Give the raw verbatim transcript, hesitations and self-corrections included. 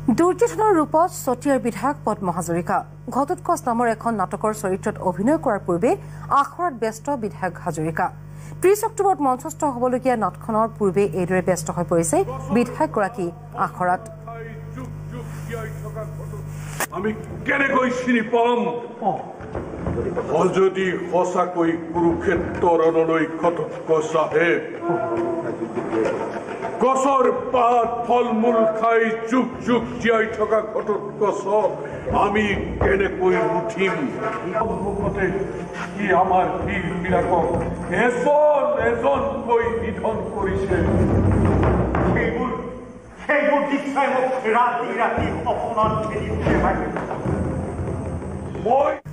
দুৰ্যোধনৰ ৰূপত চতিয়াৰ বিধায়ক পদ্ম হাজৰিকা ঘটোৎকচ নামৰ এখন নাটকৰ চৰিত্ৰত অভিনয় কৰাৰ পূৰ্বে আখৰাত ব্যস্ত বিধায়ক হাজৰিকা ত্ৰিশ অক্টোবৰত মঞ্চস্থ হ'বলগীয়া নাটখনৰ পূৰ্বে এইদৰে ব্যস্ত হৈ পৰিছে বিধায়কগৰাকী আখৰাত আমি কেনেকৈ চিনি পাম যদি সঁচাকৈ কুৰুক্ষেত্ৰ ৰণলৈ ঘটোৎকচ আহে গছৰ পাত ফল মূল খাই যুগ যুগ জীয়াই থকা ঘটোৎকচক আমি কেনেকৈ উঠিম সন্মুখতে কি আমাৰ বীৰবিলাকক এজন এজনকৈ নিধন কৰিছে সেইবোৰ সেইবোৰ দীক্ষাই মোক ৰাতি ৰাতি সপোনত খেলি উঠে মই